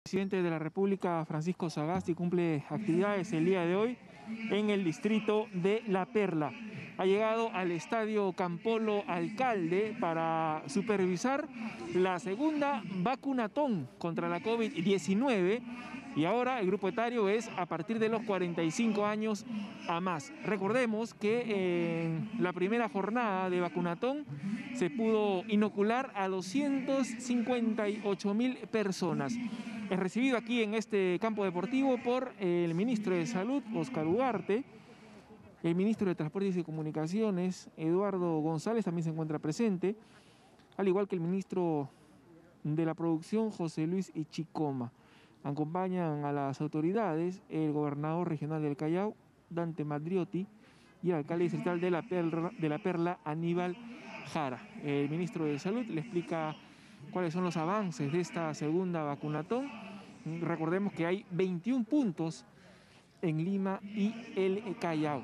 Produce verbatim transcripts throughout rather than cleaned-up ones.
El presidente de la República, Francisco Sagasti, cumple actividades el día de hoy en el distrito de La Perla. Ha llegado al estadio Campolo Alcalde para supervisar la segunda vacunatón contra la COVID diecinueve y ahora el grupo etario es a partir de los cuarenta y cinco años a más. Recordemos que en la primera jornada de vacunatón se pudo inocular a doscientas cincuenta y ocho mil personas. Es recibido aquí en este campo deportivo por el ministro de Salud, Oscar Ugarte, el ministro de Transportes y Comunicaciones, Eduardo González, también se encuentra presente, al igual que el ministro de la Producción, José Luis Chicoma. Acompañan a las autoridades el gobernador regional del Callao, Dante Madriotti, y el alcalde distrital de La Perla, de La Perla, Aníbal Jara. El ministro de Salud le explica cuáles son los avances de esta segunda vacunatón. Recordemos que hay veintiún puntos en Lima y el Callao.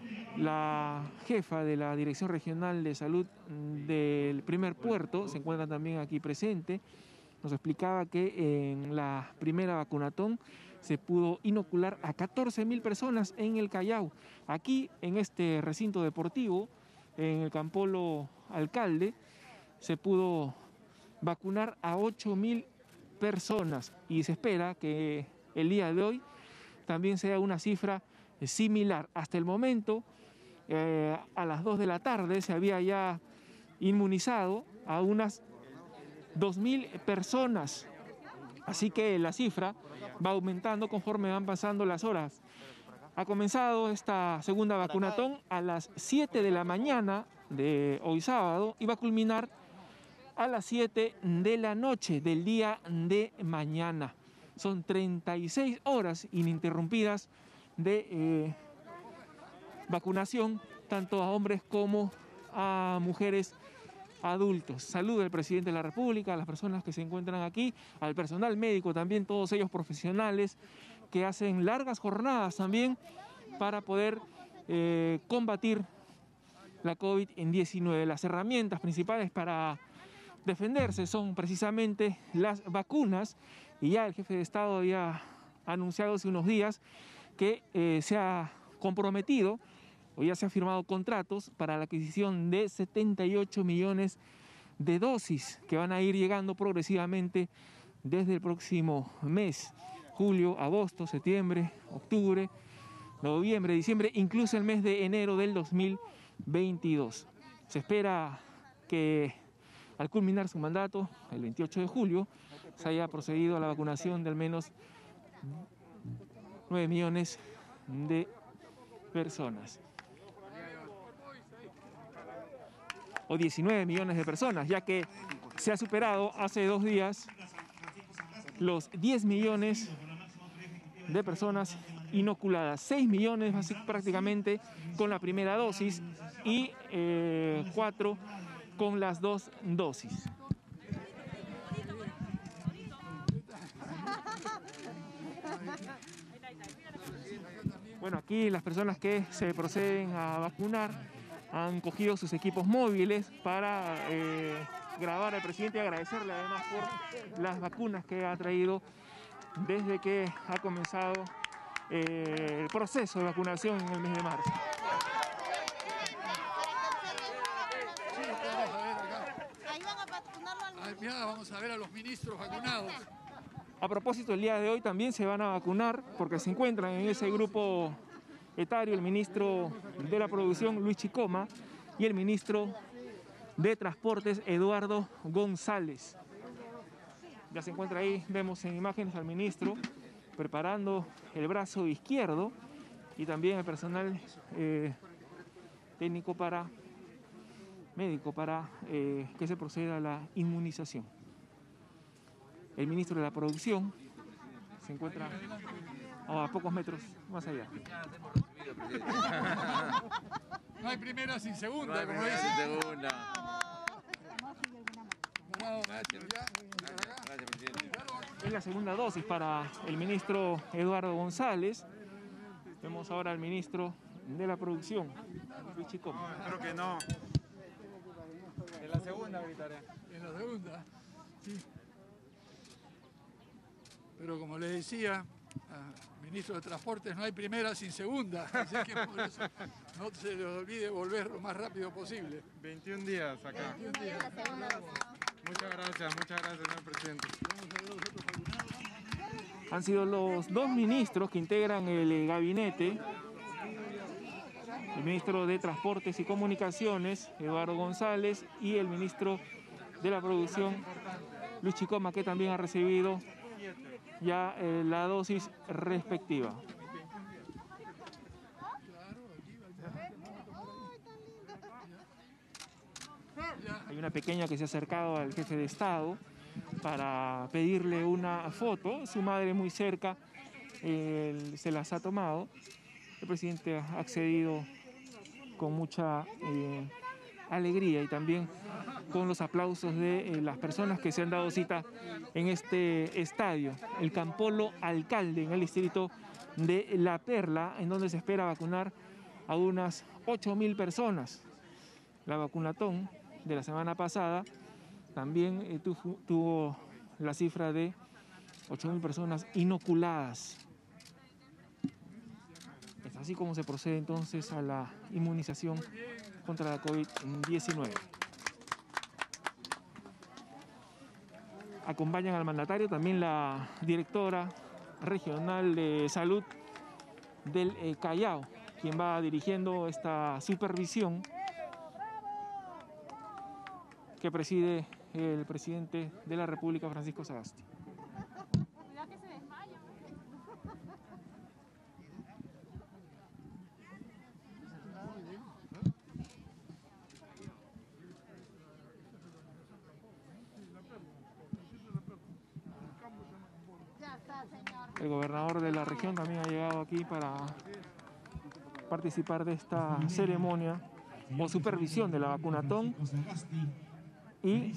La jefa de la Dirección Regional de Salud del primer puerto se encuentra también aquí presente. Nos explicaba que en la primera vacunatón se pudo inocular a catorce mil personas en el Callao. Aquí, en este recinto deportivo, en el Campolo Alcalde, se pudo vacunar a ocho mil personas y se espera que el día de hoy también sea una cifra similar. Hasta el momento, eh, a las dos de la tarde se había ya inmunizado a unas dos mil personas, así que la cifra va aumentando conforme van pasando las horas. Ha comenzado esta segunda vacunatón a las siete de la mañana de hoy sábado y va a culminar a las siete de la noche del día de mañana. Son treinta y seis horas ininterrumpidas de eh, vacunación, tanto a hombres como a mujeres adultos. Saludo al presidente de la República, a las personas que se encuentran aquí, al personal médico también, todos ellos profesionales que hacen largas jornadas también para poder eh, combatir la COVID diecinueve. Las herramientas principales para defenderse son precisamente las vacunas, y ya el jefe de Estado había anunciado hace unos días que eh, se ha comprometido o ya se han firmado contratos para la adquisición de setenta y ocho millones de dosis que van a ir llegando progresivamente desde el próximo mes, julio, agosto, septiembre, octubre, noviembre, diciembre, incluso el mes de enero del dos mil veintidós. Se espera que al culminar su mandato, el veintiocho de julio, se haya procedido a la vacunación de al menos nueve millones de personas. O diecinueve millones de personas, ya que se ha superado hace dos días los diez millones de personas inoculadas. seis millones prácticamente con la primera dosis y eh, cuatro con las dos dosis. Bueno, aquí las personas que se proceden a vacunar han cogido sus equipos móviles para eh, grabar al presidente y agradecerle además por las vacunas que ha traído desde que ha comenzado eh, el proceso de vacunación en el mes de marzo. Mira, vamos a ver a los ministros vacunados. A propósito, el día de hoy también se van a vacunar, porque se encuentran en ese grupo etario el ministro de la Producción, Luis Chicoma, y el ministro de Transportes, Eduardo González. Ya se encuentra ahí, vemos en imágenes al ministro preparando el brazo izquierdo y también el personal eh, técnico para médico para eh, que se proceda a la inmunización. El ministro de la Producción se encuentra a pocos metros más allá. No hay primera sin segunda, no hay como primera dicen. sin segunda. Gracias. Gracias, presidente. Es la segunda dosis para el ministro Eduardo González. Vemos ahora al ministro de la Producción, Luis Chicoma. Creo que no. En la segunda gritaré. En la segunda, sí. Pero como les decía, al ministro de Transportes, no hay primera sin segunda, así que por eso no se les olvide volver lo más rápido posible. veintiún días acá. veintiún días. Muchas gracias, muchas gracias, señor presidente. Han sido los dos ministros que integran el gabinete. El ministro de Transportes y Comunicaciones, Eduardo González, y el ministro de la Producción, Luis Chicoma, que también ha recibido ya eh, la dosis respectiva. Hay una pequeña que se ha acercado al jefe de Estado para pedirle una foto. Su madre muy cerca eh, se las ha tomado. El presidente ha accedido con mucha eh, alegría y también con los aplausos de eh, las personas que se han dado cita en este estadio, el Campolo Alcalde, en el distrito de La Perla, en donde se espera vacunar a unas ocho mil personas. La vacunatón de la semana pasada también eh, tu, tuvo la cifra de ocho mil personas inoculadas. Es así como se procede entonces a la inmunización contra la COVID diecinueve. Acompañan al mandatario también la directora regional de salud del eh, Callao, quien va dirigiendo esta supervisión que preside el presidente de la República, Francisco Sagasti. El gobernador de la región también ha llegado aquí para participar de esta ceremonia o supervisión de la vacunatón y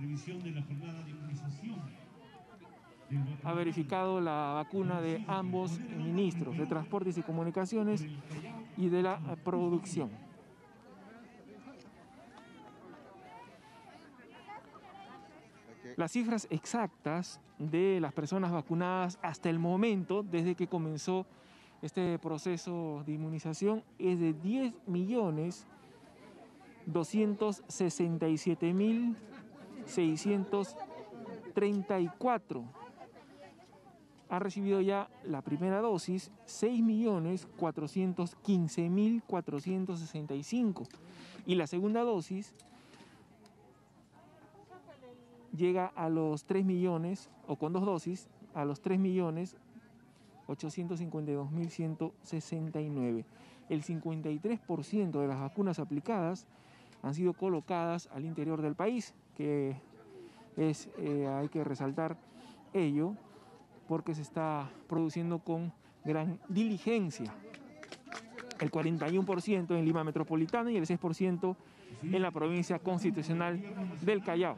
ha verificado la vacuna de ambos ministros de Transportes y Comunicaciones y de la Producción. Las cifras exactas de las personas vacunadas hasta el momento, desde que comenzó este proceso de inmunización, es de diez millones doscientos sesenta y siete mil seiscientos treinta y cuatro. Ha recibido ya la primera dosis seis millones cuatrocientos quince mil cuatrocientos sesenta y cinco y la segunda dosis llega a los tres millones, o con dos dosis, a los tres millones ochocientos cincuenta y dos mil ciento sesenta y nueve. El cincuenta y tres por ciento de las vacunas aplicadas han sido colocadas al interior del país, que es, eh, hay que resaltar ello, porque se está produciendo con gran diligencia. El cuarenta y uno por ciento en Lima Metropolitana y el seis por ciento en la provincia constitucional del Callao.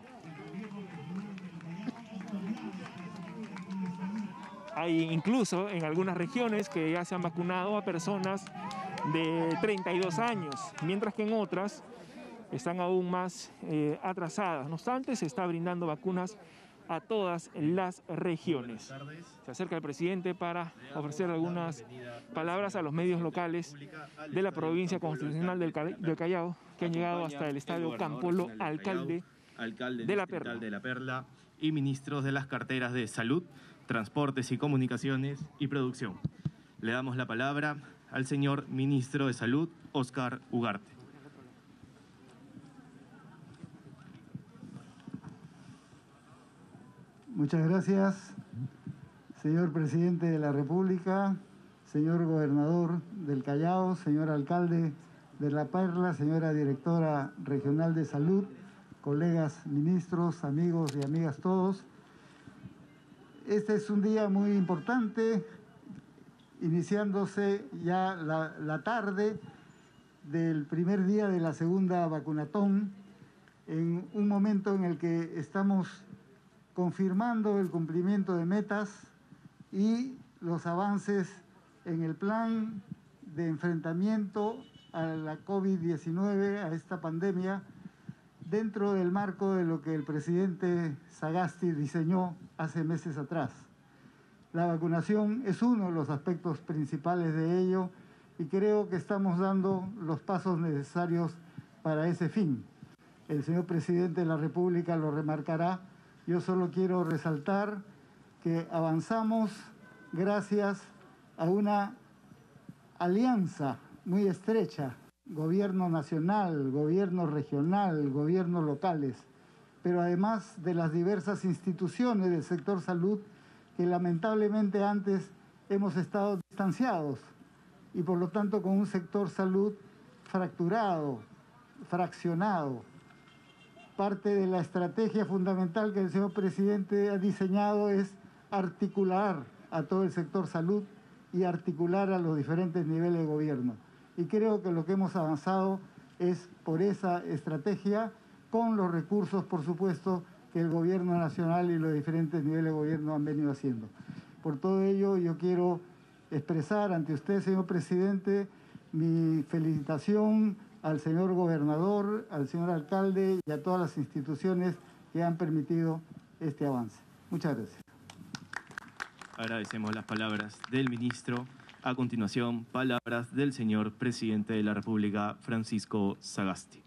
Hay incluso en algunas regiones que ya se han vacunado a personas de treinta y dos años, mientras que en otras están aún más eh, atrasadas. No obstante, se está brindando vacunas a todas las regiones. Se acerca el presidente para ofrecer algunas palabras a los medios locales de la provincia constitucional del, del Callao, que han llegado hasta el estadio Campolo Alcalde, alcalde de La Perla. de La Perla y ministros de las carteras de Salud, Transportes y Comunicaciones y Producción. Le damos la palabra al señor ministro de Salud, Óscar Ugarte. Muchas gracias, señor presidente de la República, señor gobernador del Callao, señor alcalde de La Perla, señora directora regional de salud, colegas ministros, amigos y amigas todos. Este es un día muy importante, iniciándose ya la, la tarde del primer día de la segunda vacunatón, en un momento en el que estamos confirmando el cumplimiento de metas y los avances en el plan de enfrentamiento a la COVID diecinueve, a esta pandemia, dentro del marco de lo que el presidente Sagasti diseñó hace meses atrás. La vacunación es uno de los aspectos principales de ello y creo que estamos dando los pasos necesarios para ese fin. El señor presidente de la República lo remarcará. Yo solo quiero resaltar que avanzamos gracias a una alianza muy estrecha, gobierno nacional, gobierno regional, gobiernos locales, pero además de las diversas instituciones del sector salud que lamentablemente antes hemos estado distanciados y por lo tanto con un sector salud fracturado, fraccionado. Parte de la estrategia fundamental que el señor presidente ha diseñado es articular a todo el sector salud y articular a los diferentes niveles de gobierno. Y creo que lo que hemos avanzado es por esa estrategia, con los recursos, por supuesto, que el gobierno nacional y los diferentes niveles de gobierno han venido haciendo. Por todo ello, yo quiero expresar ante usted, señor presidente, mi felicitación al señor gobernador, al señor alcalde y a todas las instituciones que han permitido este avance. Muchas gracias. Agradecemos las palabras del ministro. A continuación, palabras del señor presidente de la República, Francisco Sagasti.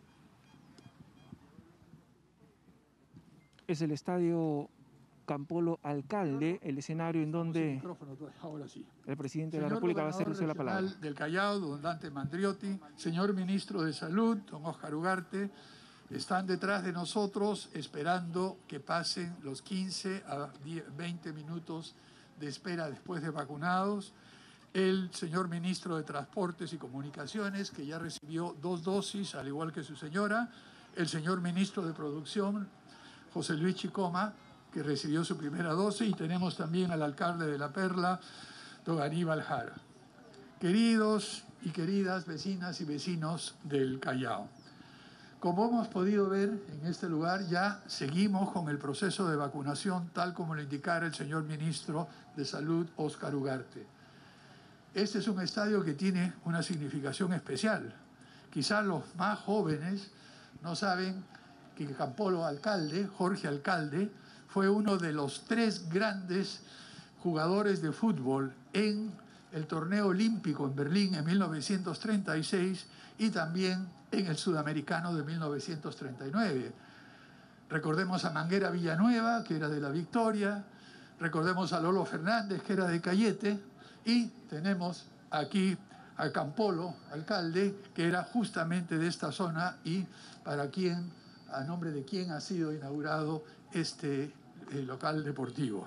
Es el estadio Campolo Alcalde, el escenario en donde Ahora sí. el presidente de la República va a hacer uso de la palabra. Del Callao, don Dante Mandriotti, señor ministro de Salud, don Óscar Ugarte, están detrás de nosotros esperando que pasen los quince a veinte minutos de espera después de vacunados. El señor ministro de Transportes y Comunicaciones, que ya recibió dos dosis, al igual que su señora. El señor ministro de Producción, José Luis Chicoma, que recibió su primera dosis. Y tenemos también al alcalde de La Perla, don Aníbal Jara. Queridos y queridas vecinas y vecinos del Callao, como hemos podido ver en este lugar, ya seguimos con el proceso de vacunación, tal como lo indicara el señor ministro de Salud, Óscar Ugarte. Este es un estadio que tiene una significación especial. Quizás los más jóvenes no saben que Campolo Alcalde, Jorge Alcalde, fue uno de los tres grandes jugadores de fútbol en el torneo olímpico en Berlín en mil novecientos treinta y seis y también en el sudamericano de mil novecientos treinta y nueve. Recordemos a Manguera Villanueva, que era de La Victoria, recordemos a Lolo Fernández, que era de Cayete, y tenemos aquí a Campolo, alcalde, que era justamente de esta zona y para quien, a nombre de quien ha sido inaugurado este eh, local deportivo.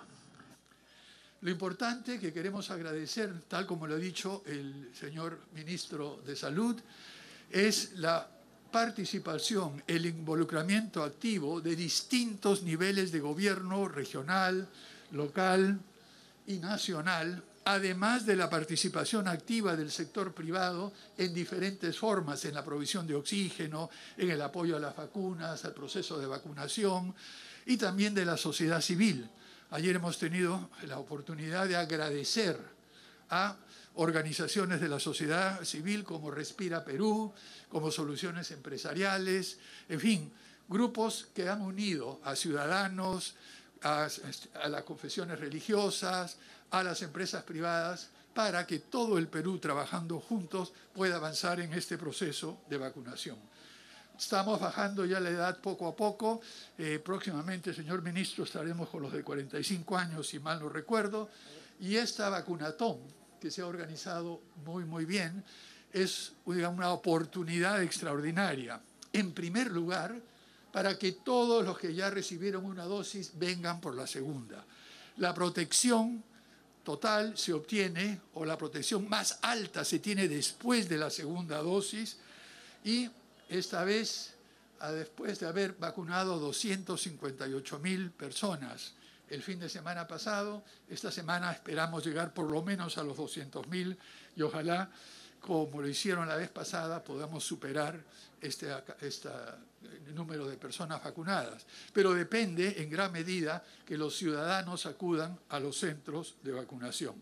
Lo importante que queremos agradecer, tal como lo ha dicho el señor ministro de Salud, es la participación, el involucramiento activo de distintos niveles de gobierno regional, local y nacional, además de la participación activa del sector privado en diferentes formas, en la provisión de oxígeno, en el apoyo a las vacunas, al proceso de vacunación y también de la sociedad civil. Ayer hemos tenido la oportunidad de agradecer a organizaciones de la sociedad civil como Respira Perú, como Soluciones Empresariales, en fin, grupos que han unido a ciudadanos, a, a las confesiones religiosas, a las empresas privadas, para que todo el Perú, trabajando juntos, pueda avanzar en este proceso de vacunación. Estamos bajando ya la edad poco a poco. Eh, próximamente, señor ministro, estaremos con los de cuarenta y cinco años, si mal no recuerdo. Y esta vacunatón, que se ha organizado muy, muy bien, es digamos, una oportunidad extraordinaria. En primer lugar, para que todos los que ya recibieron una dosis vengan por la segunda. La protección total se obtiene, o la protección más alta se tiene después de la segunda dosis, y esta vez, después de haber vacunado doscientas cincuenta y ocho mil personas el fin de semana pasado, esta semana esperamos llegar por lo menos a los doscientos mil y ojalá, como lo hicieron la vez pasada, podamos superar este, este número de personas vacunadas. Pero depende en gran medida que los ciudadanos acudan a los centros de vacunación.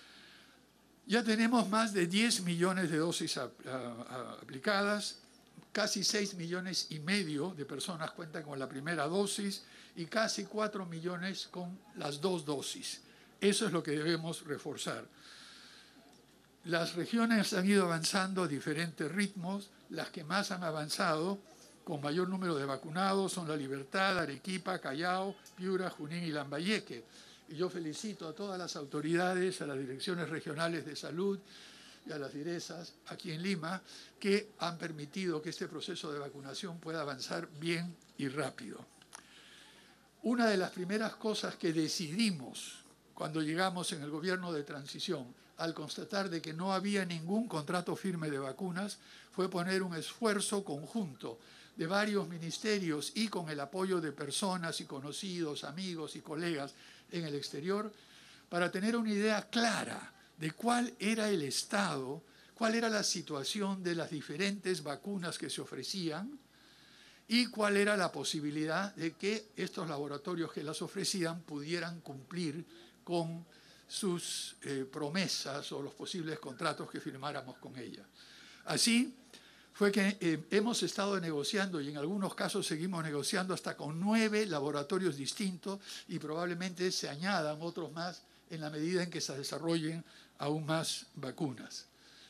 Ya tenemos más de diez millones de dosis a, a, a, aplicadas. Casi seis millones y medio de personas cuentan con la primera dosis y casi cuatro millones con las dos dosis. Eso es lo que debemos reforzar. Las regiones han ido avanzando a diferentes ritmos. Las que más han avanzado con mayor número de vacunados son La Libertad, Arequipa, Callao, Piura, Junín y Lambayeque. Y yo felicito a todas las autoridades, a las direcciones regionales de salud y a las diresas aquí en Lima, que han permitido que este proceso de vacunación pueda avanzar bien y rápido. Una de las primeras cosas que decidimos cuando llegamos en el gobierno de transición, al constatar de que no había ningún contrato firme de vacunas, fue poner un esfuerzo conjunto de varios ministerios y con el apoyo de personas y conocidos, amigos y colegas en el exterior, para tener una idea clara de cuál era el estado, cuál era la situación de las diferentes vacunas que se ofrecían y cuál era la posibilidad de que estos laboratorios que las ofrecían pudieran cumplir con sus eh, promesas o los posibles contratos que firmáramos con ella. Así fue que eh, hemos estado negociando y en algunos casos seguimos negociando hasta con nueve laboratorios distintos y probablemente se añadan otros más en la medida en que se desarrollen aún más vacunas.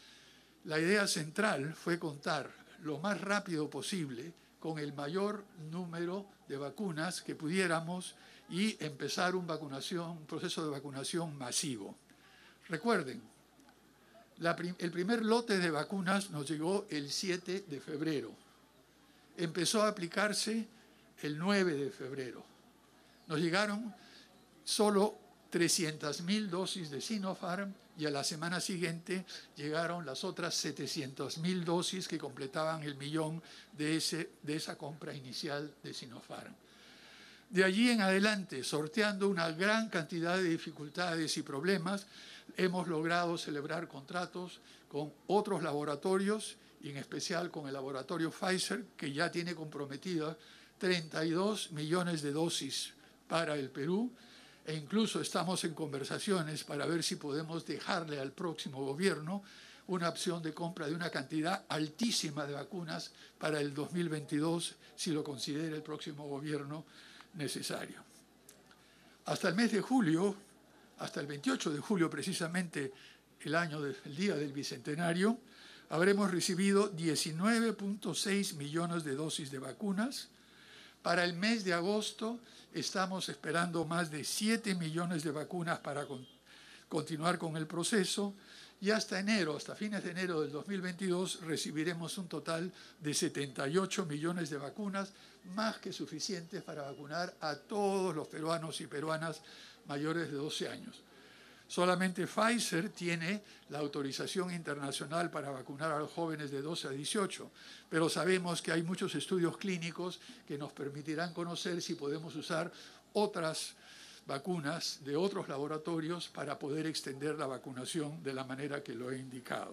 La idea central fue contar lo más rápido posible con el mayor número de vacunas que pudiéramos y empezar un, vacunación, un proceso de vacunación masivo. Recuerden, la prim- el primer lote de vacunas nos llegó el siete de febrero. Empezó a aplicarse el nueve de febrero. Nos llegaron solo trescientas mil dosis de Sinopharm y a la semana siguiente llegaron las otras setecientas mil dosis que completaban el millón de, ese, de esa compra inicial de Sinopharm. De allí en adelante, sorteando una gran cantidad de dificultades y problemas, hemos logrado celebrar contratos con otros laboratorios, y en especial con el laboratorio Pfizer, que ya tiene comprometidas treinta y dos millones de dosis para el Perú, e incluso estamos en conversaciones para ver si podemos dejarle al próximo gobierno una opción de compra de una cantidad altísima de vacunas para el dos mil veintidós, si lo considera el próximo gobierno necesario. Hasta el mes de julio, hasta el veintiocho de julio precisamente, el año del el día del Bicentenario, habremos recibido diecinueve punto seis millones de dosis de vacunas. Para el mes de agosto estamos esperando más de siete millones de vacunas para con, continuar con el proceso y hasta enero, hasta fines de enero del dos mil veintidós, recibiremos un total de setenta y ocho millones de vacunas, más que suficientes para vacunar a todos los peruanos y peruanas mayores de doce años. Solamente Pfizer tiene la autorización internacional para vacunar a los jóvenes de doce a dieciocho, pero sabemos que hay muchos estudios clínicos que nos permitirán conocer si podemos usar otras vacunas de otros laboratorios para poder extender la vacunación de la manera que lo he indicado.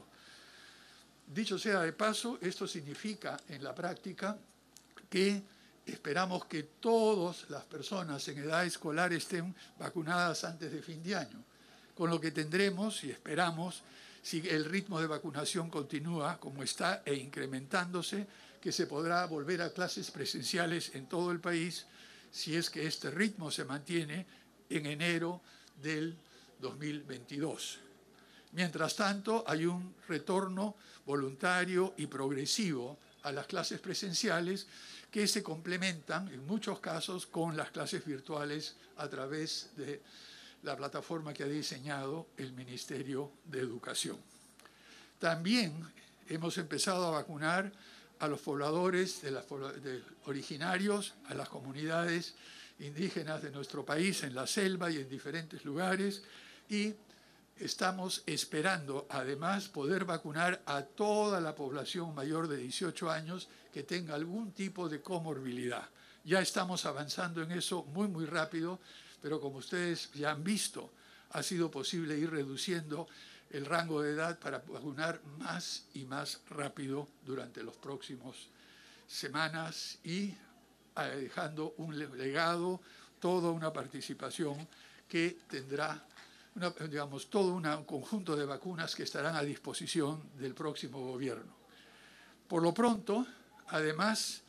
Dicho sea de paso, esto significa en la práctica que esperamos que todas las personas en edad escolar estén vacunadas antes de fin de año, con lo que tendremos y esperamos, si el ritmo de vacunación continúa como está e incrementándose, que se podrá volver a clases presenciales en todo el país, si es que este ritmo se mantiene en enero del dos mil veintidós. Mientras tanto, hay un retorno voluntario y progresivo a las clases presenciales que se complementan en muchos casos con las clases virtuales a través de la plataforma que ha diseñado el Ministerio de Educación. También hemos empezado a vacunar a los pobladores de las, de, originarios, a las comunidades indígenas de nuestro país en la selva y en diferentes lugares, y estamos esperando además poder vacunar a toda la población mayor de dieciocho años que tenga algún tipo de comorbilidad. Ya estamos avanzando en eso muy muy rápido, pero como ustedes ya han visto, ha sido posible ir reduciendo el rango de edad para vacunar más y más rápido durante los próximos semanas y dejando un legado, toda una participación que tendrá, una, digamos, todo un conjunto de vacunas que estarán a disposición del próximo gobierno. Por lo pronto, además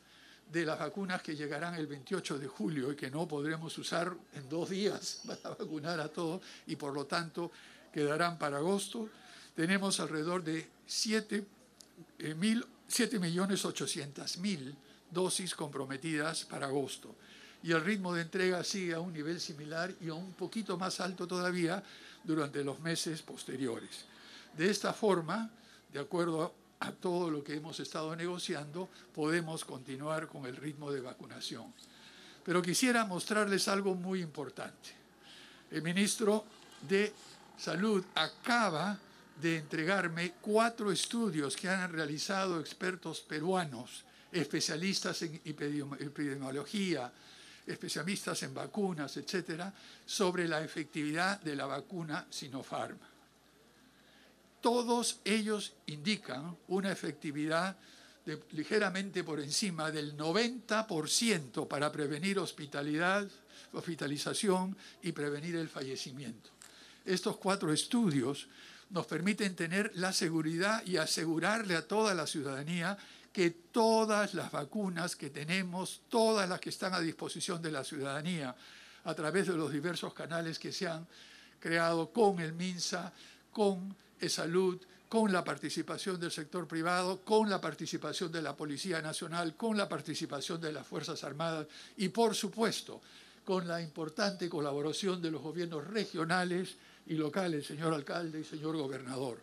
de las vacunas que llegarán el veintiocho de julio y que no podremos usar en dos días para vacunar a todos y por lo tanto quedarán para agosto. Tenemos alrededor de siete millones ochocientas mil dosis comprometidas para agosto. Y el ritmo de entrega sigue a un nivel similar y a un poquito más alto todavía durante los meses posteriores. De esta forma, de acuerdo a todo lo que hemos estado negociando, podemos continuar con el ritmo de vacunación. Pero quisiera mostrarles algo muy importante. El ministro de Salud acaba de entregarme cuatro estudios que han realizado expertos peruanos, especialistas en epidemiología, especialistas en vacunas, etcétera, sobre la efectividad de la vacuna Sinopharm. Todos ellos indican una efectividad de, ligeramente por encima del noventa por ciento para prevenir hospitalidad, hospitalización y prevenir el fallecimiento. Estos cuatro estudios nos permiten tener la seguridad y asegurarle a toda la ciudadanía que todas las vacunas que tenemos, todas las que están a disposición de la ciudadanía, a través de los diversos canales que se han creado con el MINSA, con eSalud, con la participación del sector privado, con la participación de la Policía Nacional, con la participación de las Fuerzas Armadas y, por supuesto, con la importante colaboración de los gobiernos regionales y locales, señor alcalde y señor gobernador.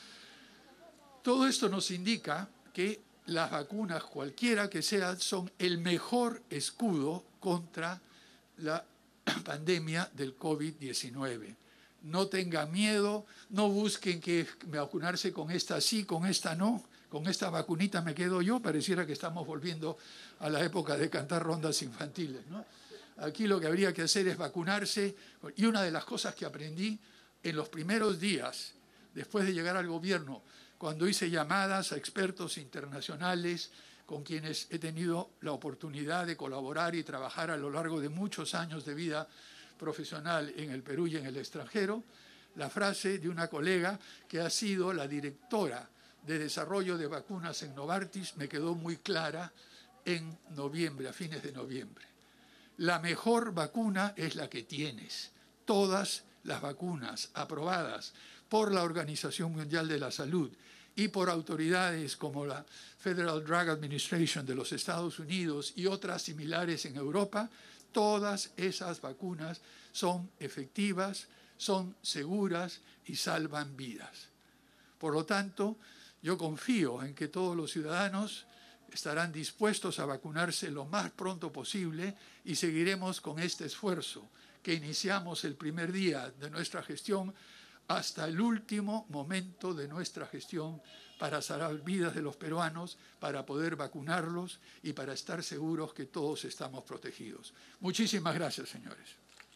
Todo esto nos indica que las vacunas, cualquiera que sean, son el mejor escudo contra la pandemia del COVID diecinueve. No tengan miedo, no busquen que vacunarse con esta sí, con esta no, con esta vacunita me quedo yo. Pareciera que estamos volviendo a la época de cantar rondas infantiles, ¿no? Aquí lo que habría que hacer es vacunarse. Y una de las cosas que aprendí en los primeros días, después de llegar al gobierno, cuando hice llamadas a expertos internacionales con quienes he tenido la oportunidad de colaborar y trabajar a lo largo de muchos años de vida profesional en el Perú y en el extranjero, la frase de una colega que ha sido la directora de desarrollo de vacunas en Novartis me quedó muy clara en noviembre, a fines de noviembre. La mejor vacuna es la que tienes. Todas las vacunas aprobadas por la Organización Mundial de la Salud y por autoridades como la Federal Drug Administration de los Estados Unidos y otras similares en Europa, todas esas vacunas son efectivas, son seguras y salvan vidas. Por lo tanto, yo confío en que todos los ciudadanos estarán dispuestos a vacunarse lo más pronto posible y seguiremos con este esfuerzo que iniciamos el primer día de nuestra gestión hasta el último momento de nuestra gestión para salvar vidas de los peruanos, para poder vacunarlos y para estar seguros que todos estamos protegidos. Muchísimas gracias, señores.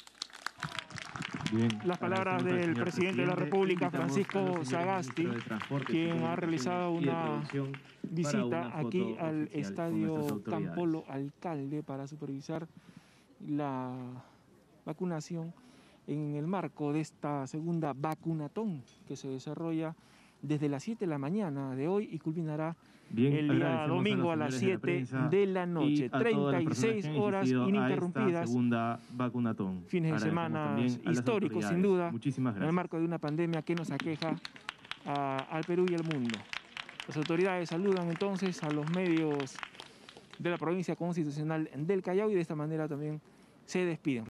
Bien, las palabras del presidente de la República, Francisco Sagasti, quien ha realizado una visita una aquí al Estadio Campolo Alcalde para supervisar la vacunación en el marco de esta segunda vacunatón que se desarrolla desde las siete de la mañana de hoy y culminará Bien, el día domingo a, a las siete de la noche. treinta y seis horas ininterrumpidas. Segunda vacunatón. Fines de semana históricos, sin duda, en el marco de una pandemia que nos aqueja a, al Perú y al mundo. Las autoridades saludan entonces a los medios de la provincia constitucional del Callao y de esta manera también se despiden.